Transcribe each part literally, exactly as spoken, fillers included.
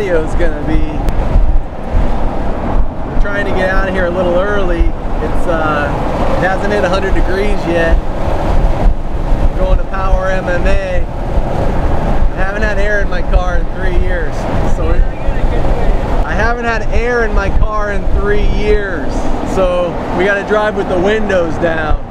audio is gonna be. We're trying to get out of here a little early. It's uh, it hasn't hit one hundred degrees yet. We're going to Power M M A. I haven't had air in my car in three years. So we're, I haven't had air in my car in three years. So we got to drive with the windows down.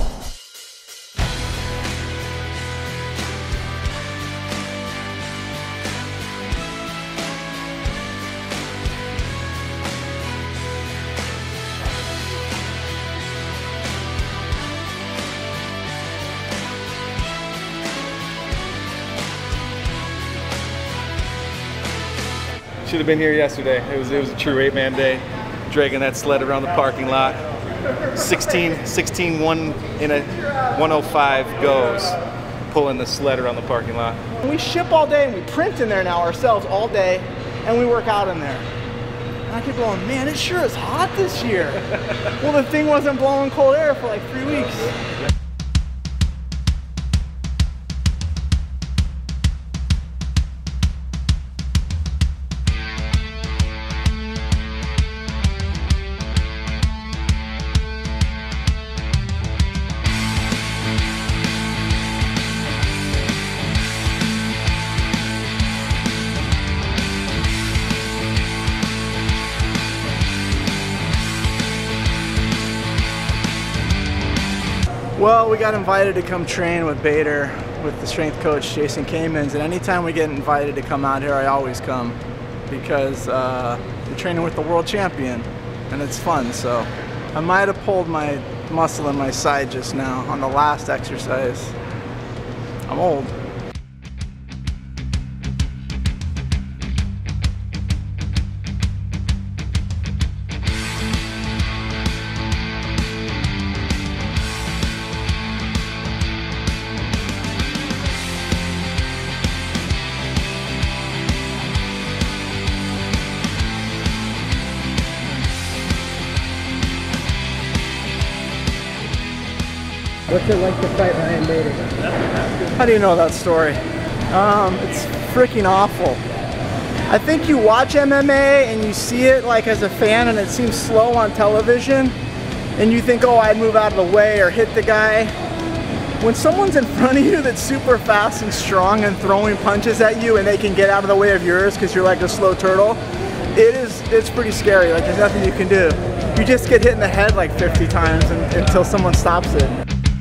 Should have been here yesterday. It was it was a true eight-man day, dragging that sled around the parking lot. sixteen, sixteen, one in a one oh five goes, pulling the sled around the parking lot. We ship all day and we print in there now ourselves all day, and we work out in there. And I keep going, man, it sure is hot this year. Well, the thing wasn't blowing cold air for like three weeks. Well, we got invited to come train with Bader, with the strength coach Jason Kamens, and anytime we get invited to come out here, I always come because uh, we're training with the world champion, and it's fun. So I might have pulled my muscle in my side just now on the last exercise. I'm old. What's it like to fight Ryan Bader? How do you know that story? Um, it's freaking awful. I think you watch M M A and you see it like as a fan and it seems slow on television and you think, oh, I'd move out of the way or hit the guy. When someone's in front of you that's super fast and strong and throwing punches at you and they can get out of the way of yours because you're like a slow turtle, it is, it's pretty scary. Like, there's nothing you can do. You just get hit in the head like fifty times and, until someone stops it.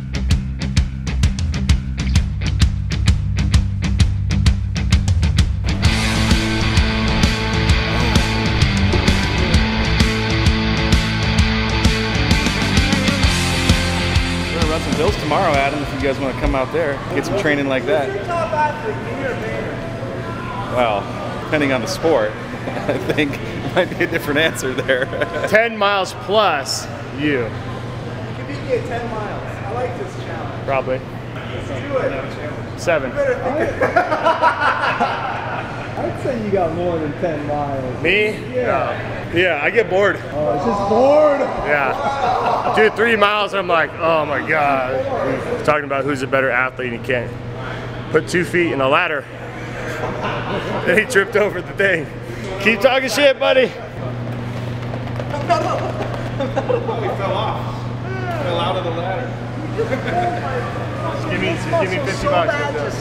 Bills tomorrow, Adam, if you guys want to come out there, get some training like that. Well, depending on the sport, I think it might be a different answer there. ten miles plus you. You can beat me at ten miles. I like this challenge. Probably. Let's do it. Seven. I'd say you got more than ten miles. Me? Yeah. Yeah, I get bored. Oh, it's just bored. Yeah. Dude, three miles, I'm like, oh my God. We're talking about who's a better athlete and you can't put two feet in a ladder. Then he tripped over the thing. Keep talking shit, buddy. He fell off. Fell out of the ladder. Just give me, just give me fifty bucks.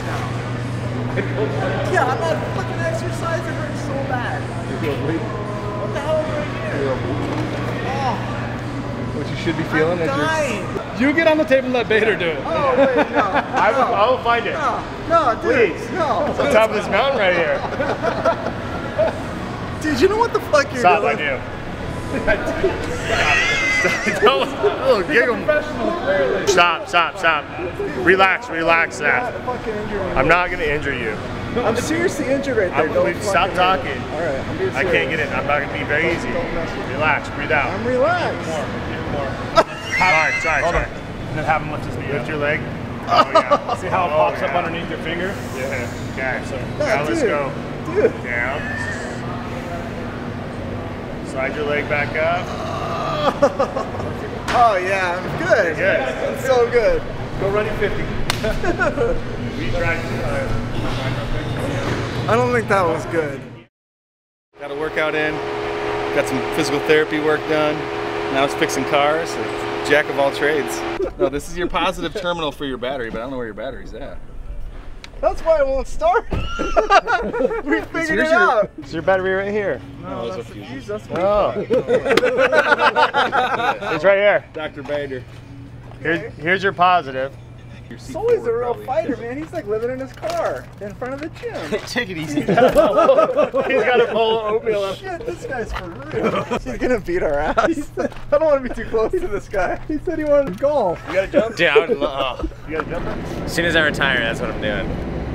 Yeah, I'm not fucking exercising. It hurts so bad. What the hell am I doing? Oh. What you should be feeling I'm is dying. you get on the table and let Bader do it. Oh, wait, no. I will, no. I will find it. No, no, dude. Please. No. It's on top of this mountain right here. Dude, you know what the fuck you're Stop, doing? I do. Don't, oh, giggle. Stop, stop, stop. Relax, relax that. I'm not gonna injure you. I'm seriously injured right there. I'm, Don't stop fucking talking. hurt me. All right, I'm being I can't get it. I'm not gonna be very easy. Relax, breathe out. I'm relaxed. Sorry, sorry, sorry. And then have him lift his knee Lift up. your leg. Oh yeah. See how it Oh, pops yeah. up underneath your finger? Yeah. Okay. So Yeah, now let's dude. go. Dude. Down. Slide your leg back up. Oh yeah, I'm good. Good. I'm so good. Go running fifty. We tried. Uh, I don't think that was good. workout in, got some physical therapy work done. Now it's fixing cars. So jack of all trades. No, this is your positive terminal for your battery, but I don't know where your battery's at. That's why it won't start. We figured it out. It's your battery right here. No, Oh, that's a the fuse. fuse. That's what Oh. It's right here. Doctor Bader. Here's, here's your positive. Your seat Sully's a forward, real probably. fighter, man. He's like living in his car in front of the gym. Take it easy. He's got a bowl of oatmeal up. Shit, this guy's for real. He's gonna beat our ass. I don't want to be too close to this guy. He said he wanted to golf. You gotta jump? Dude, I would love. You gotta jump? As soon as I retire, that's what I'm doing.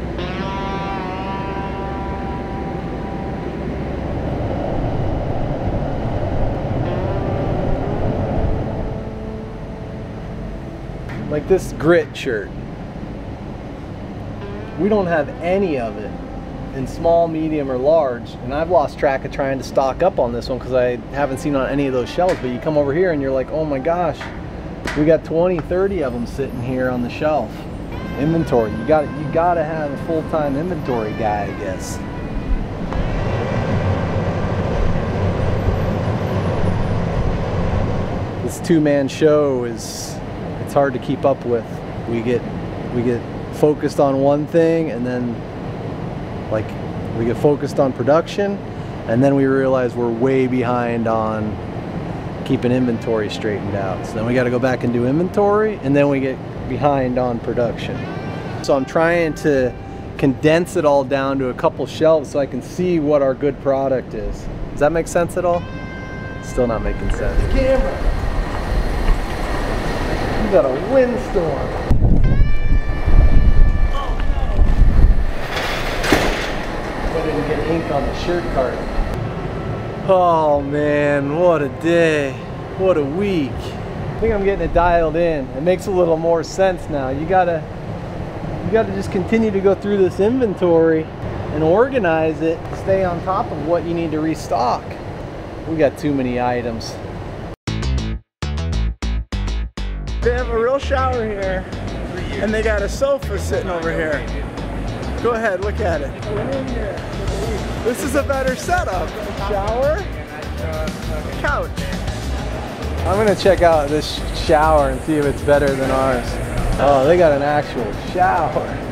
Like this grit shirt. We don't have any of it in small, medium, or large, and I've lost track of trying to stock up on this one because I haven't seen on any of those shelves. But you come over here and you're like, oh my gosh, we got twenty, thirty of them sitting here on the shelf. Inventory. You got you got to have a full-time inventory guy, I guess. This two-man show is it's hard to keep up with. We get we get focused on one thing, and then like we get focused on production, and then we realize we're way behind on keeping inventory straightened out. So then we got to go back and do inventory, and then we get behind on production. So I'm trying to condense it all down to a couple shelves so I can see what our good product is. Does that make sense at all? Still not making sense. Camera. You got a windstorm. I didn't get ink on the shirt card. Oh man, what a day. What a week. I think I'm getting it dialed in. It makes a little more sense now. You gotta, you gotta just continue to go through this inventory and organize it. Stay on top of what you need to restock. We got too many items. They have a real shower here, and they got a sofa sitting over here. Go ahead, look at it. This is a better setup. Shower, couch. I'm gonna check out this shower and see if it's better than ours. Oh, they got an actual shower.